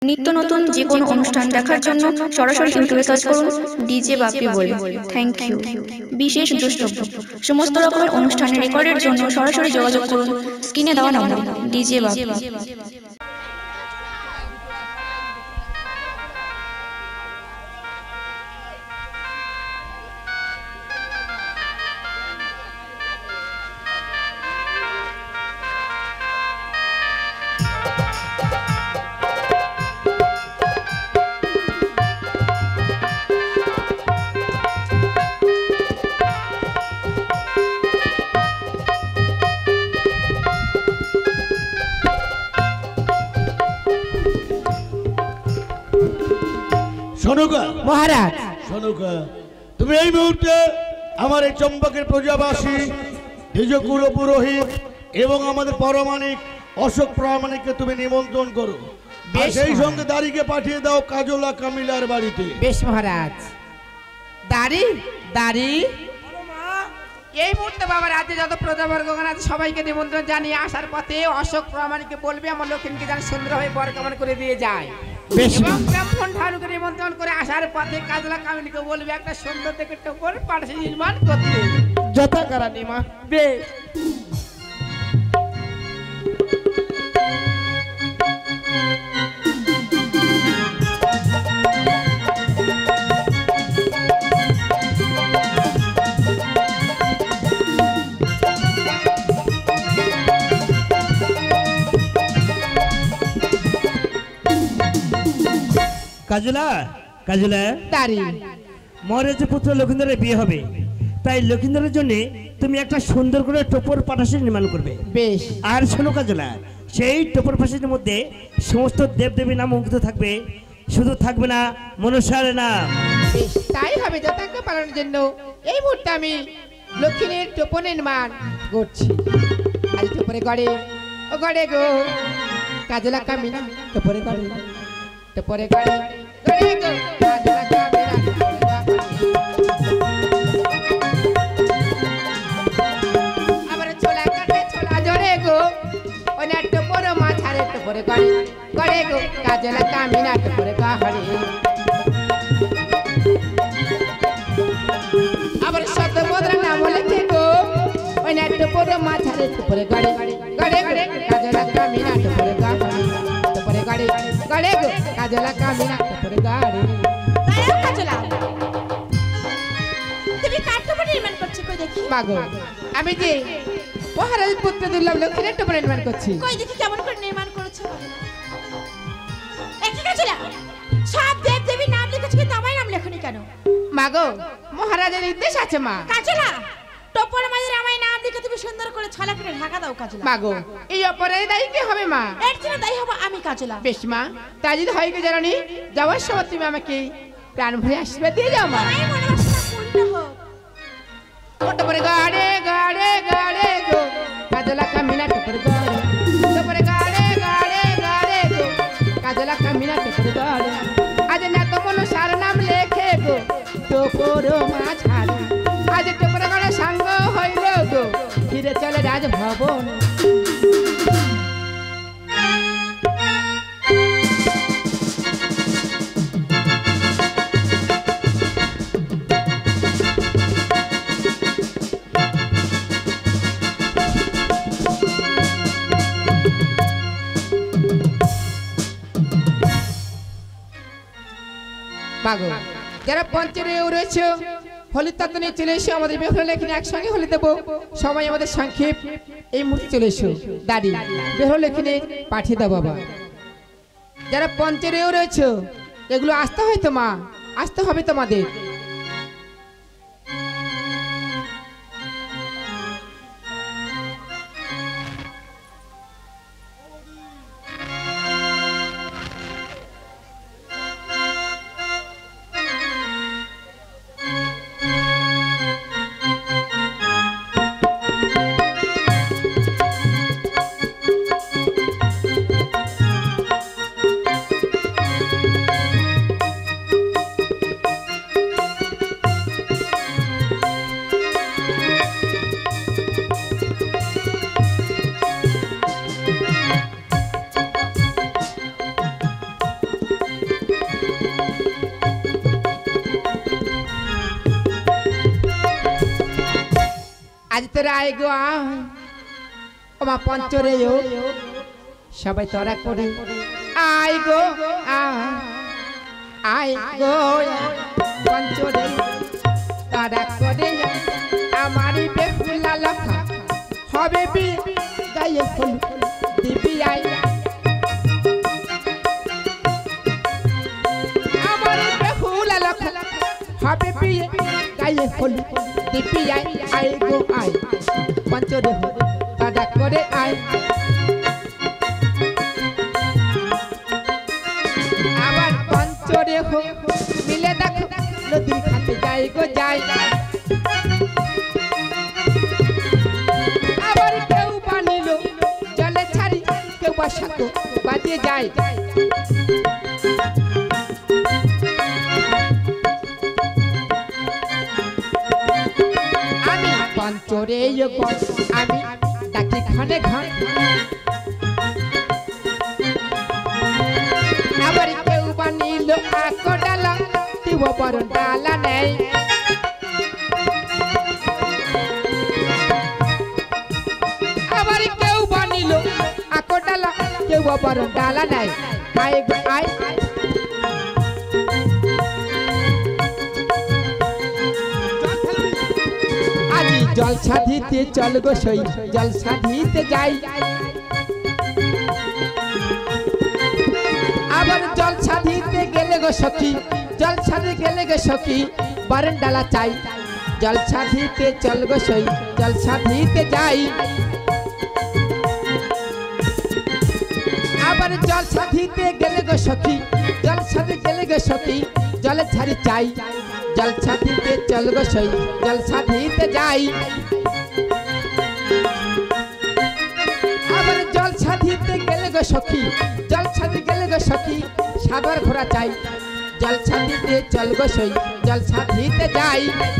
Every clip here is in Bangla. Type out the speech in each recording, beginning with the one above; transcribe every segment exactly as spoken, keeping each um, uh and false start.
নিত্য নতুন যে কোনো অনুষ্ঠান দেখার জন্য সরাসরি ইউটিউবে সার্চ করুন ডিজে বাপি বলে। Thank you. বিশেষ দ্রষ্টব্য, সমস্ত রকমের অনুষ্ঠানের রেকর্ডের জন্য সরাসরি যোগাযোগ করুন স্ক্রিনে দেওয়া নম্বর ডিজে বাপি। মহারাজ, শোনুকা, তুমি এই মুহূর্তে আমার এই চম্পকের প্রজাবাসী দ্বিজকুল পুরোহিত এবং আমাদের পরমাণিক অশোক প্রামাণিককে তুমি নিমন্ত্রণ করো, সেই সঙ্গে দাড়িকে পাঠিয়ে দাও কাজলা কামিলার বাড়িতে। বেশ মহারাজ। দাড়ি দাড়ি এই মুহূর্তে বাবা রাজ্যে যত প্রজাবর্গগণ আছে সবাইকে নিমন্ত্রণ জানিয়ে আসার পথে অশোক প্রামাণিককে বলবে আমার লক্ষ্মীকে যেন সুন্দরভাবে বরগমন করে দিয়ে যায়। এবং ব্রাহ্মণ ঠাকুরকে নিমন্ত্রণ করে আসার পথে কাজলা কামিনীকে বলবে একটা সুন্দর দেখে টোপর পাঠাসি নির্মাণ করতে। যথা করা নিমা। বেশ। কাজলা কাজলা দাড়ি মহারাজের পুত্র লক্ষিন্দরের বিয়ে হবে, তাই লক্ষিন্দরের জন্য তুমি একটা সুন্দর করে টোপর পাঠাসি নির্মাণ করবে। বেশ। আর শোনো কাজলা, সেই টোপর পাঠাসির মধ্যে সমস্ত দেবদেবীর নাম অঙ্কিত থাকবে, শুধু থাকবে না মনুষ্যের নাম। বেশ, তাই হবে। যথাজ্ঞা পালনের জন্য এই মুহূর্তে আমি লক্ষ্মীর টোপর নির্মাণ করছি। আজ টোপরে গড়ে ও গড়ে গো কাজলা কামিনা টোপরে গড়ে টোপরে গড়ে গড়ে গো কাজলা কামিনা আবার ছোলা কাটে ছোলা জড়ে গো ওনা টোপর মাছারে টোপরে গড়ে গড়ে গো কাজলা কামিনা টোপরে গড়ে আবার শত বদরা নাম লেখে গো ওনা টোপর মাছারে টোপরে গড়ে গড়ে গড়ে কাজলা কামিনা টোপরে গড়ে টোপরে গড়ে গড়ে গো কাজলা কামিনা টোপরে গড়ে। আরে কাজলা, তুমি কার টোপর নির্মাণ করছো কই দেখি? মাগো, আমি যে মহারাজের পুত্র দুর্লভ লক্ষ্মীর টোপর নির্মাণ করছি। কই দেখি কেমন করে নির্মাণ করেছো? একই কাজলা, সব দেব দেবীর নাম লিখেছো কিন্তু আমার নাম লেখনি কেন? মাগো, মহারাজের নির্দেশ আছে মা। কাজলা, টোপর মাঝে আমার নাম লিখে তুমি সুন্দর করে ছলা করে ঢাকা দাও কাজলা। মাগো, এই অপরাধ দায়ী কে হবে মা? এর জন্য দায়ী হব আমি কাজলা। বেশ মা, তাই যদি হয় কি জানি যাওয়ার সময় তুমি আমাকে প্রাণ ভরে আশীর্বাদ দিয়ে যাও মা। আমার মনে বাসনা পূর্ণ হোক। টোপরে গাড়ে গাড়ে গাড়ে গো কাজলা কামিনা টোপরে গাড়ে টোপরে গাড়ে গাড়ে গাড়ে গো কাজলা কামিনা টোপরে গাড়ে আজ না তো মন সার নাম লেখে গো টোপর মাঝারে আজ টোপরে গাড়ে সাঙ্গ হইল গো ফিরে চলে রাজভবন। মাগো, যারা পঞ্চের রয়েছে হোলি তত্ত্ব নিয়ে চলে এসো, আমাদের বেহুলা লেখিনী একসঙ্গে হোলি দেবো। সময় আমাদের সংক্ষেপ, এই মুহূর্তে চলে এসো। দাড়ি বেহুলা লেখিনী পাঠিয়ে দাও বাবা। যারা পঞ্চের রয়েছে এগুলো আসতে হয় তো মা, আসতে হবে তোমাদের। পঞ্চরে আয় গো আয় ও মা পঞ্চরে ও সবাই তোরা করে আয় গো আয় আয় গো পঞ্চরে তারা করে আমারই বেহুলা লখা হবে বি গায়ে ফুল দিবি আয় আমারই বেহুলা লখা হবে বি গায়ে ফুল দিবি আয় আয় গো আয় পঞ্চরে তারা করে আয় আবার পঞ্চরে হো মিলে দেখো নদীর ঘাটে যাই গো যাই আবার কেউ বানিল জলে ছাড়ি কেউ বাসাত বাজিয়ে যায় আমি পঞ্চরে আমি ডাকি ঘনে ঘন আবার কেউ বানিল আকো ডালা দিব বড় ডালা নেই আবার কেউ বানিল আকো ডালা কেউ বড় ডালা নেই আয় আয় আজি জলসা দিতে চল গো সই জলসা দিতে যাই আবার জলসা দিতে গেলে গো সখী জলসা দিতে গেলে গো সখী বারণ ডালা চাই জলসা দিতে চল গো সই জলসা দিতে যাই আবার জলসা দিতে গেলে গো সখী জলসা দিতে গেলে গো সখী জলে ছাড়ি চাই জলসা দিতে চল গো সই জলসা দিতে যাই আবার জলসা দিতে গেলে গো সখী জলসা দিতে গেলে গো সখী সাগর ঘোরা চাই জলসা দিতে চল গো সই জলসা দিতে যাই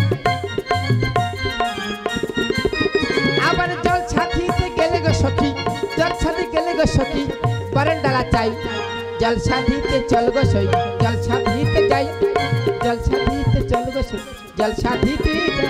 আবার জলসা দিতে গেলে গো সখী জলসা দিতে গেলে গো সখী বারণ ডালা চাই জলসা দিতে চল গো সই জলসা দিতে যাই জলসা দিতে চল গো সই জলসা দিতে যাই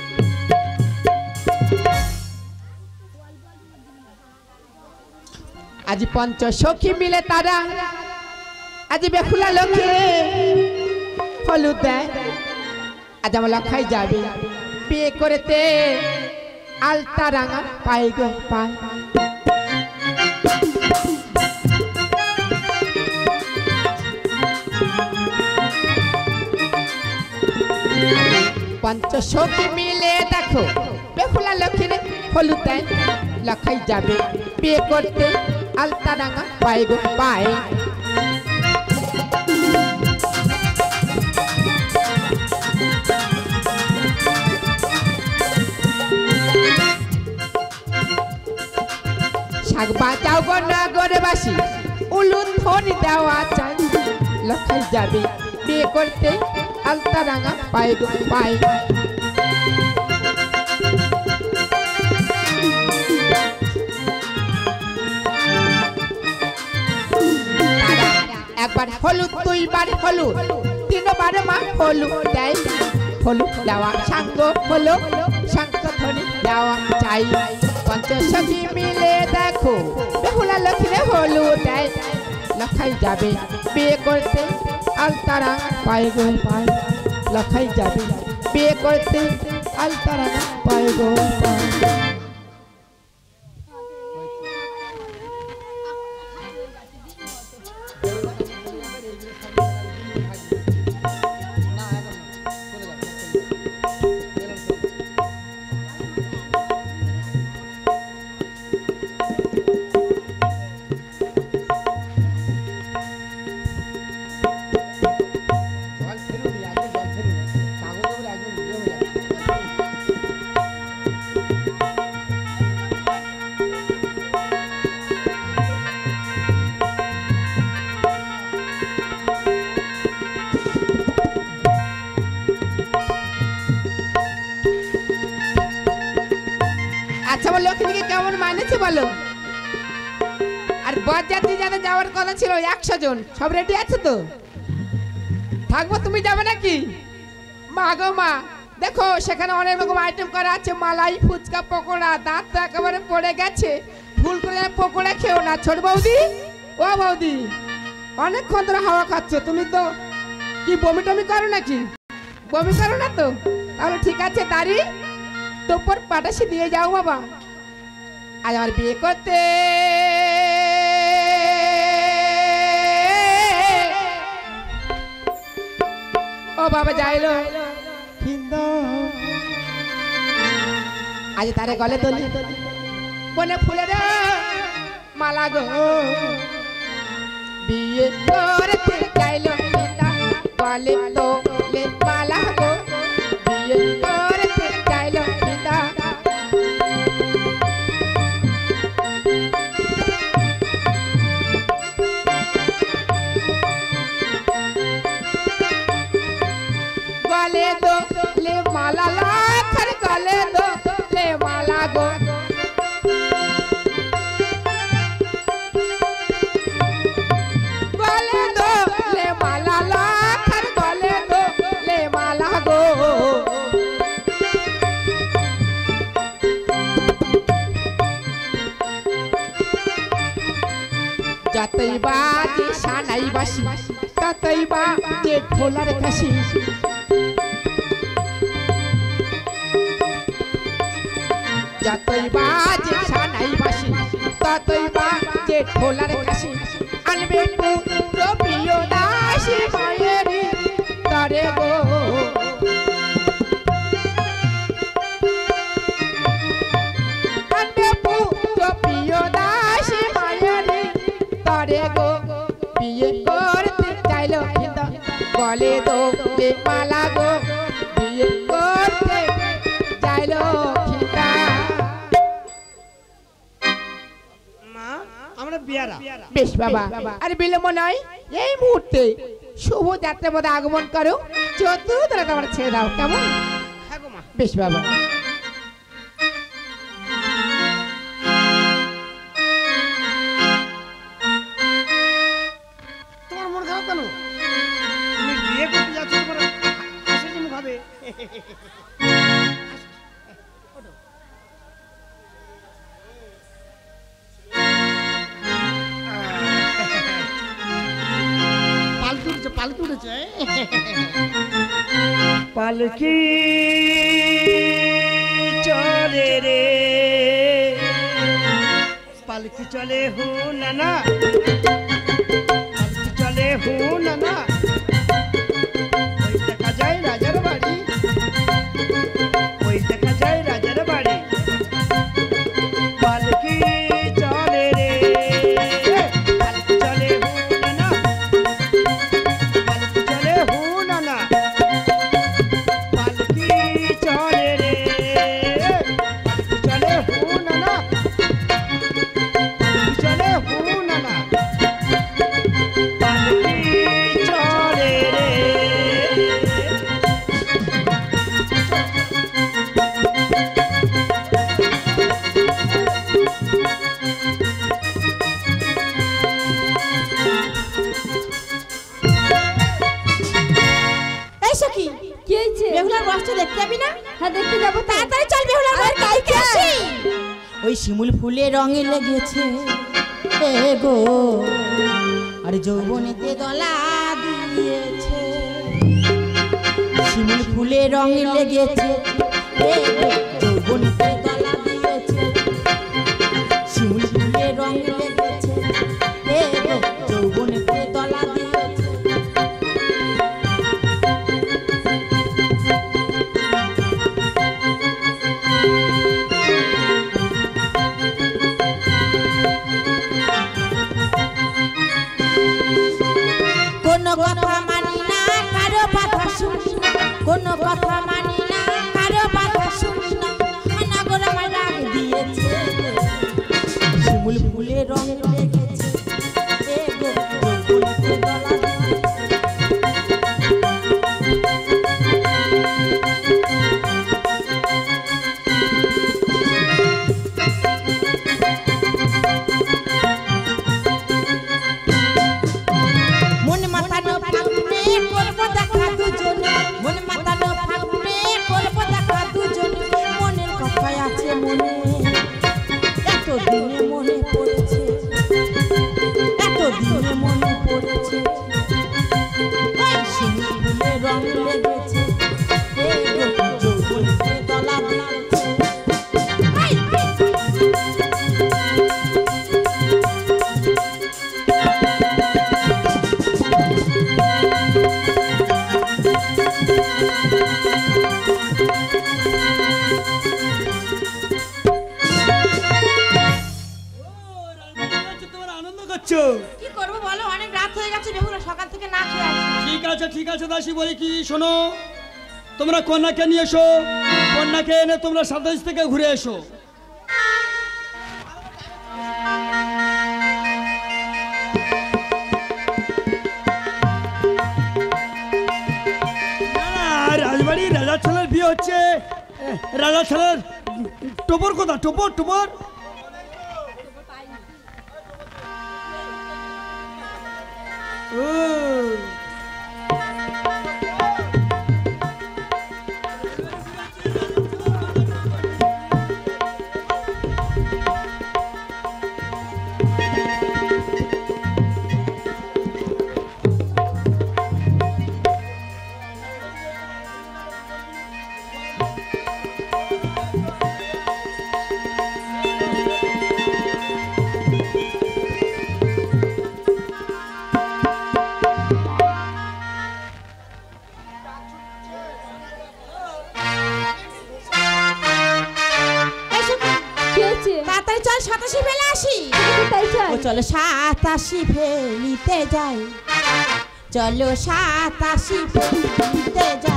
আজি পঞ্চ সখী মিলে তারা আজি বেহুলা লক্ষ্মী হলুদ দেয় আজ আমার লক্ষাই যাবে বিয়ে করেতে আলতা রাঙা পাই গো পাই পঞ্চ সখী মিলে দেখো বেহুলা লক্ষ্মী হলুদ দেয় লক্ষাই যাবে বিয়ে করতে আলতা রাঙা পাই গো পাই শাক বাজাও গো নগরবাসী উলুন ধ্বনি দেওয়া চাই লক্ষাই যাবে বিয়ে করতে আলতা রাঙা পাই গো পাই একবার হলুদ দুইবার হলুদ তিনবার মা হলুদ দেয় হলুদ দেওয়া সাঙ্গ হলো সাঙ্গ ধ্বনি দেওয়া চাই পঞ্চ সখী মিলে দেখো বেহুলা লক্ষ্মী হলুদ দেয় লক্ষাই যাবে বিয়ে করতে আলতারা পাই গো পাই লক্ষাই যাবে বিয়ে করতে আলতারা পাই গো পাই আচ্ছা বলো লক্ষ্মীকে কেমন মানেছে বলো আর বরযাত্রী যাদের যাওয়ার কথা ছিল একশো জন সব রেডি আছে তো থাকবো তুমি যাবে নাকি মা গো মা দেখো সেখানে অনেক রকম আইটেম করা আছে, মালাই, ফুচকা, পকোড়া। দাঁত তো একেবারে পড়ে গেছে, ভুল করে পকোড়া খেও না। ছোট বৌদি, ও বৌদি, অনেকক্ষণ ধরে হাওয়া খাচ্ছ, তুমি তো কি বমি টমি করো নাকি? বমি করো না তো? তাহলে ঠিক আছে দাঁড়ি তোপর পাটাশি দিয়ে যাও বাবা। আজ আমার বিয়ে করতে ও বাবা যাইলো আজ তারে গলে দলি বনে ফুলের মালা গো, বিয়ে করতে যাইলো গলে দোলে মালা গো, বিয়ে করতে যাইলো পিতা। গলে দোলে মালা লাখার গলে দোলে মালা গো, গলে দোলে মালা লাখার গলে দোলে মালা গো। যতই বাজে সানাই বাসি, ততই বাজে ঢোলার কাশি। যতই বাজে সানাই বাসি, ততই বাজে ঢোলার কাশি। আনবে পুত্র প্রিয় দাসী মায়েরি তরে গো, আনবে পুত্র প্রিয় দাসী মায়েরি তরে গো, বিয়ে করতে চাইলো কিন্তু গলে দোলে মালা গো, বিয়ে করতে চাইলো খিদা। মা আমরা বিয়ারা বেশ বাবা, আরে বিলম্ব নয়, এই মুহূর্তে শুভ যাত্রার মধ্যে আগমন করো, চতুর্দিকে তোমার ছেড়ে দাও, কেমন? হ্যাঁ গো মা। বেশ বাবা। তোমার মন খারাপ কেন? তুমি বিয়ে করতে যাচ্ছ, তোমার হাসি মুখ হবে। পালকি উঠেছে, পালকি উঠেছে। পালকি চলে রে, পালকি চলে হু নানা, পালকি চলে হু নানা। ওই দেখা যায় রাজার বাড়ি, ওই দেখা যায় রাজার বাড়ি। পালকি চলে রে, পালকি চলে হু নানা, পালকি চলে হু নানা। পালকি চলে রে, পালকি চলে হু নানা, পালকি চলে হু নানা। পালকি চলে রে। এই সখী, কি হয়েছে? বেহুলার বস্ত্র দেখতে যাবি না? হ্যাঁ দেখতে যাবো তো। তাড়াতাড়ি চল বেহুলার আরে বস্ত্র কালকে দেখে আসি। ওই শিমুল ফুলে রঙে লেগেছে এ গো, আর যৌবনেতে দলা দিয়েছে। শিমুল ফুলে রঙে লেগেছে এ গো, যৌবনেতে দলা দিয়েছে। শিমুল ফুলে রঙে লেগেছে এ গো, যৌবনেতে দলা দিয়েছে। কোনো কথা মানি না, কারো কথা শুনি না, কোনো কথা মানি না, কারো কথা শুনি না। নগর আমার রাগ দিয়েছে, শিমুল ফুলে রং লেগেছে এ গো, যৌবনেতে দলা দিয়েছে। মন মাতানো ফাগুনে করবো দেখা দুজনে, মন মাতানো ফাগুনে আছে ঠিক আছে দাসী, বলি কি শোনো, তোমরা কন্যাকে নিয়ে এসো, কন্যাকে এনে তোমরা সাতাশ থেকে ঘুরে এসো। রাজবাড়ি রাজার ছেলের বিয়ে হচ্ছে, রাজার ছেলের টোপর কোথা? টোপর টোপর ও তাড়াতাড়ি চল সাতাশি ফেলে আসি। ও চলো সাতাশি ফেলিতে যাই, চলো সাতাশি ফেলিতে যাই।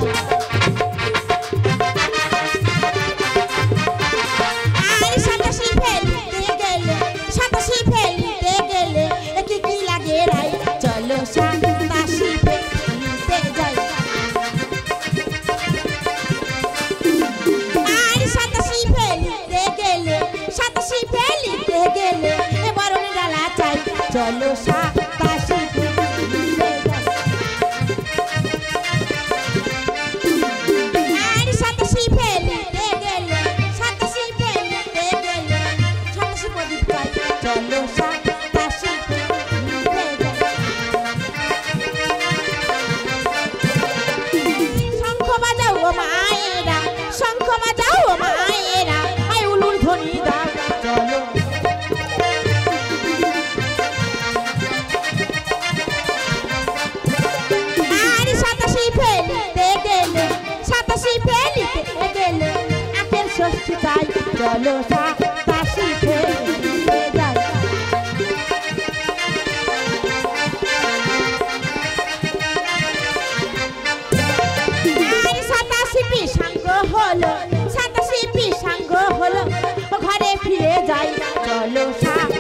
আর সাতাশি ফেলিতে গেলে, সাতাশি ফেলিতে গেলে একে কি লাগে রাই, চলো সাতাশি ফেলিতে যাই। আর সাতাশি ফেলিতে গেলে, সাতাশি ফেলিতে গেলে এবার ওনে ডালা চাই, চলো সাতাশি ফেলিতে যাই। আর সাতাশি ফেলিতে গেলে, সাতাশি ফেলিতে গেলে সাতাশি প্রদীপ চাই, চলো সাতাশি ফেলিতে যাই। শঙ্খ বাজাও ও মায়েরা, শঙ্খ বাজাও ও মায়েরা, আই উলুর ধ্বনি দাও, চলো। আর সাতাশি ফেলিতে গেলে, সাতাশি ফেলিতে গেলে আখের ষষ্ঠী চাই, চলো সাতাশি ফেলিতে যাই। আর সাতাশি পিসাঙ্গ হলো, সাতাশি পিসাঙ্গ হলো ঘরে ফিরে যাই, চলো সাতাশি।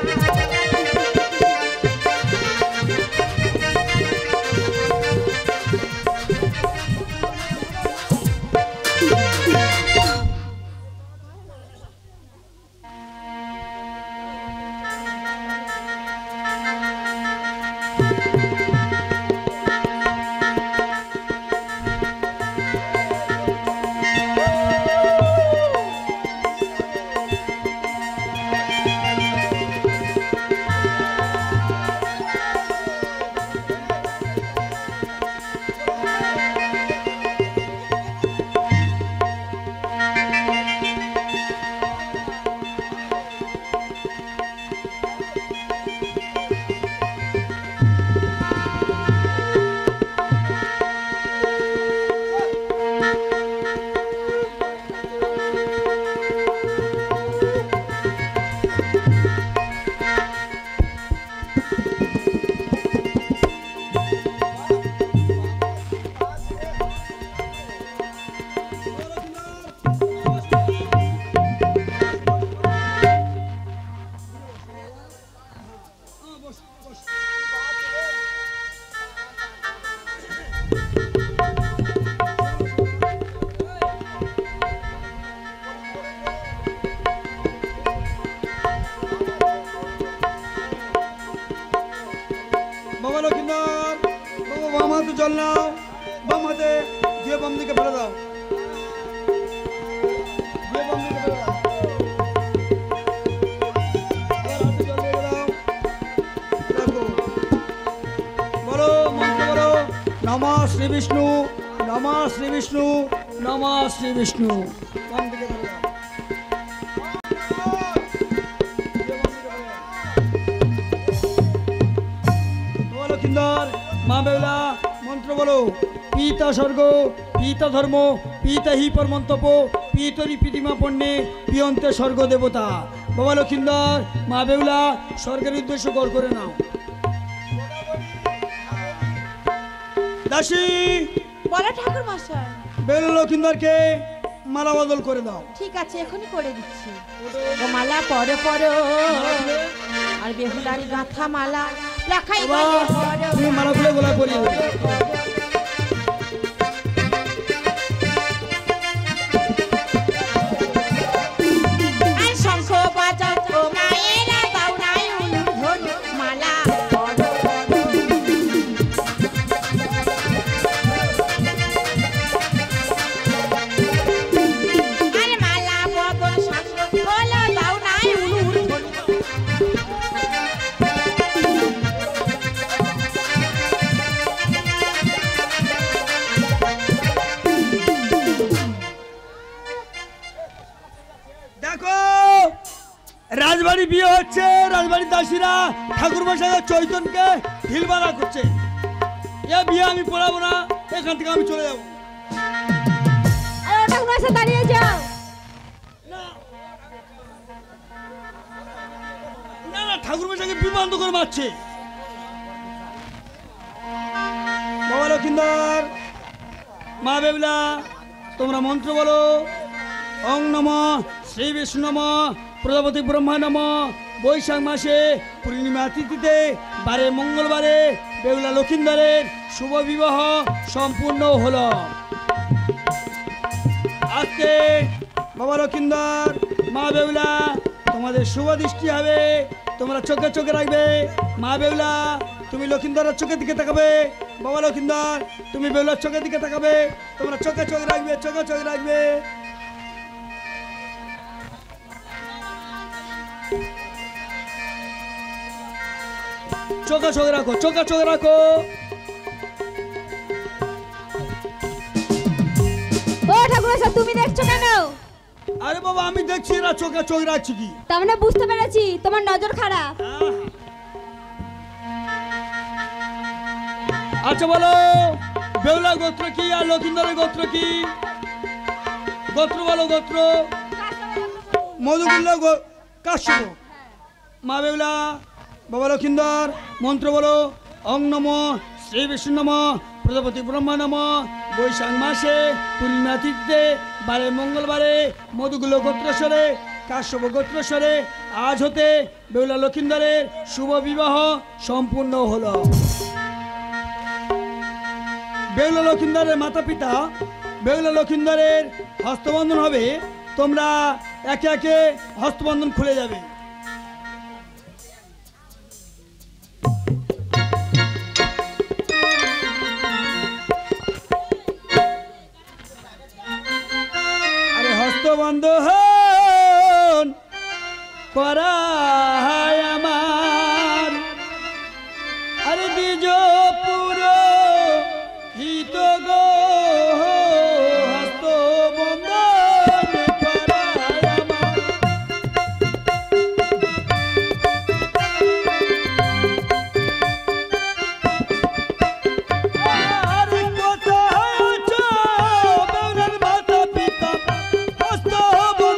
বাবা লক্ষ্মীন্দর, বাবা বাম হাতে জল নাও, বাম হাতে দিয়ে বাম দিকে ফেলে দাও, দিয়ে বাম দিকে ফেলে দাও। এবার হাতে জল রেখে দাও, রাখো। বলো মন্ত্র বলো, নমঃ শ্রী বিষ্ণু, নমঃ শ্রী বিষ্ণু, নমঃ শ্রী বিষ্ণু। বাম দিকে ফেলে দাও। মা বেউলা মন্ত্র বলো, পিতা স্বর্গ, পিতা ধর্ম, পিতা হি পরমন্তপ, পিতরি প্রীতিমা পণ্যে পিয়ন্তে স্বর্গ দেবতা। বাবা লক্ষিন্দর, মা বেউলা স্বর্গের উদ্দেশ্য গড় করে নাও। দাসী বলো ঠাকুর মশাই। বেলুন লক্ষিন্দরকে মালা বদল করে দাও। ঠিক আছে, এখনই করে দিচ্ছি। ও মালা পরো পরো, আর বেহুলার গাঁথা মালা রাখাই গলে পরো। তুমি মালা খুলে গলায় পরিয়ে দেবে। আর শঙ্খ বাজাও ও মায়েরা, দাও নাই উলুধ্বনি, মালা পরো পরো। আর মালা বদল শাস্ত্র বলো, দাও নাই উলুধ্বনি। দেখো রাজবাড়ি বিয়ে হচ্ছে, রাজবাড়ির দাসীরা ঠাকুর মশাই চৈতনকে ঢিলবাড়া করছে। এ বিয়ে আমি পড়াবো না, এখান থেকে আমি চলে যাবো। দাঁড়িয়ে যাও। না না, ঠাকুর মশাইকে বিভ্রান্ত করে মারছে। বাবা লক্ষিন্দর, মা বেবলা, তোমরা মন্ত্র বলো। ওং নমঃ শ্রী বিষ্ণু নমঃ প্রজাপতি ব্রহ্মা নমঃ। বৈশাখ মাসে পূর্ণিমা তিথিতে বারে মঙ্গলবারে বেহুলা লক্ষিন্দরের শুভ বিবাহ সম্পূর্ণ হলো। আজকে বাবা লক্ষিন্দর, মা বেহুলা, তোমাদের শুভ দৃষ্টি হবে, তোমরা চোখে চোখে রাখবে। মা বেহুলা, তুমি লক্ষিন্দরের চোখের দিকে তাকাবে। বাবা লক্ষিন্দর, তুমি বেহুলার চোখের দিকে তাকাবে। তোমরা চোখে চোখ রাখবে, চোখে চোখ রাখবে। চোখে চোখ রাখো, চোখে চোখ রাখো। ও ঠাকুর মশাই, তুমি দেখছো কেন? আরে বাবা, আমি দেখছি না চোখে চোখ রাখছি কি। তার মানে বুঝতে পেরেছি তোমার নজর খারাপ। আচ্ছা বলো, বেহুলা গোত্র কি আর লক্ষিন্দরের গোত্র কি? গোত্র বলো, গোত্র। মধুকুল্ল কাশ্যপ। মা বেহুলা, বাবা লক্ষিন্দর, মন্ত্র বলো। ওং নমঃ শ্রী বিষ্ণু নমঃ প্রজাপতি ব্রহ্মা নমঃ। বৈশাখ মাসে পূর্ণিমা তিথিতে বারে মঙ্গলবারে মধুকুল্ল গোত্রেশ্বরে কাশ্যপ গোত্রেশ্বরে আজ হতে বেহুলা লক্ষিন্দরের শুভ বিবাহ সম্পূর্ণ হলো। বেহুলা লক্ষিন্দরের মাতা পিতা বেহুলা লক্ষিন্দরের হস্তবন্ধন হবে। তোমরা একে একে হস্তবন্ধন খুলে যাবে। আরে হস্তবন্ধন করা আমার, আরে দ্বিজ পুরো হিত গো হস্ত বন্ধন করায় আমার। আরে কোথায় আছো বেহুলার মাতা পিতা, হস্ত বন্ধন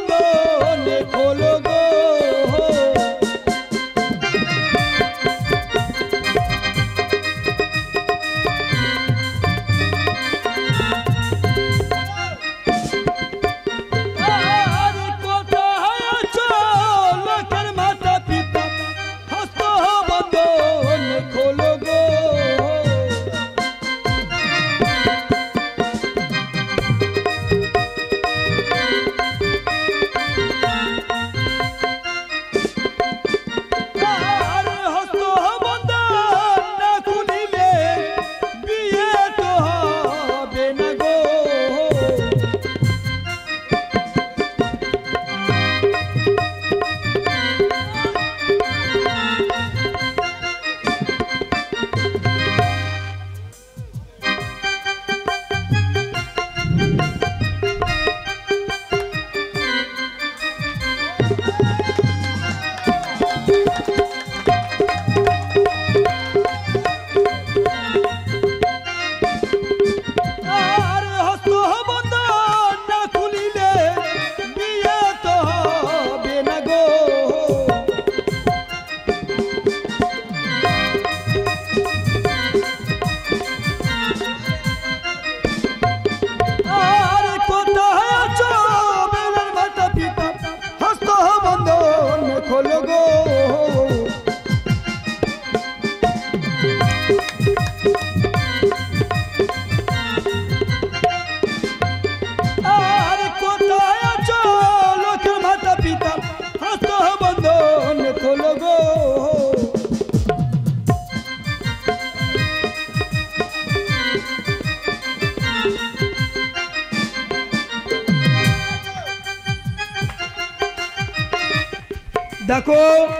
দেখো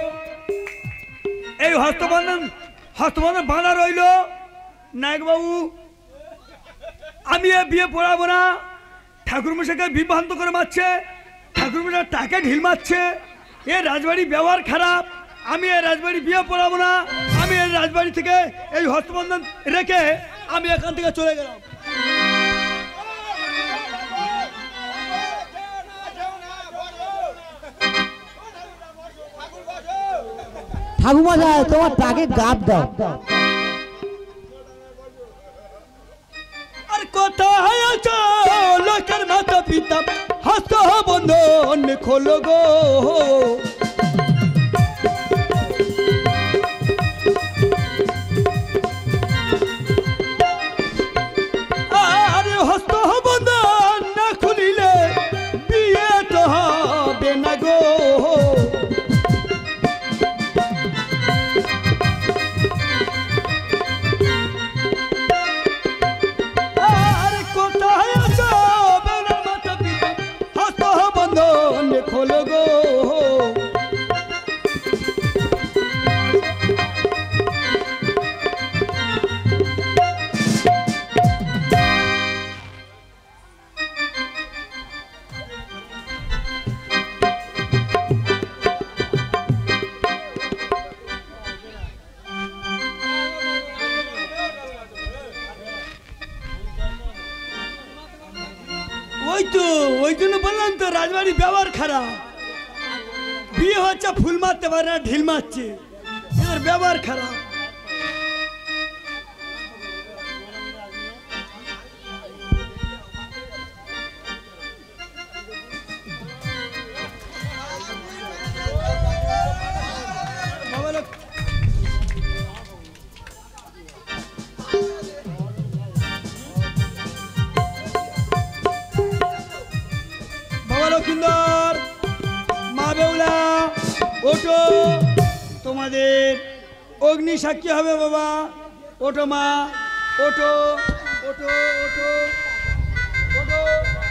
এই হস্তবন্ধন হস্তবন্ধন বাঁধা রইল নায়ক বাবু, আমি এ বিয়ে পড়াবো না। ঠাকুরমশাইকে বিভ্রান্ত করে মারছে, ঠাকুরমশাই টাকে ঢিল মারছে, এ রাজবাড়ি ব্যবহার খারাপ। আমি এই রাজবাড়ি বিয়ে পড়াবো না। আমি এই রাজবাড়ি থেকে এই হস্তবন্ধন রেখে আমি এখান থেকে চলে গেলাম। ঠাকুমশাই তোমার টাকে গাপ দাও। আর কোথায় আছো লোকের মাতা পিতা হস্ত বন্ধন খোলো গো। আরে হস্ত বন্ধন না খুলিলে বিয়ে তো হবে না গো। খোলো গো। ওই তো ওই জন্য বললাম তো রাজবাড়ি ব্যবহার খারাপ। বিয়ে হচ্ছে ফুল মারতে পারে না, ঢিল মারছে, এর ব্যবহার খারাপ। লক্ষিন্দর, মা বেউলা, ওঠো, তোমাদের অগ্নি সাক্ষী হবে বাবা। ওঠো মা, ওঠো ওঠো ওঠো ওঠো।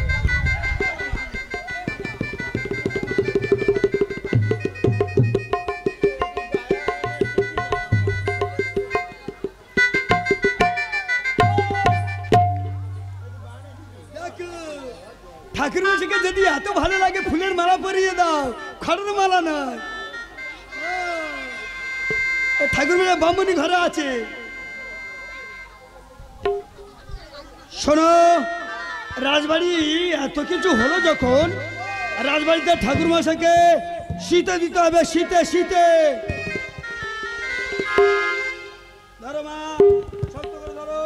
ঠাকুর মশাইকে যদি এত ভালো লাগে ফুলের মালা পরিয়ে দাও, খড়ের মালা নয়। ঠাকুর মশাই বামুনি ঘরে আছে। শোনো, রাজবাড়ি এত কিছু হলো যখন, রাজবাড়িতে ঠাকুর মশাইকে শীতে দিতে হবে, শীতে শীতে। ধরো মা, শক্ত করে ধরো।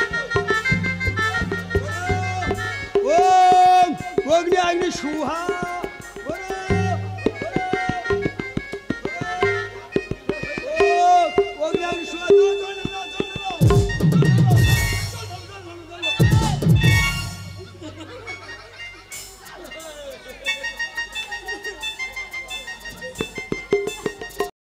অগ্নি অগ্নি সুহা।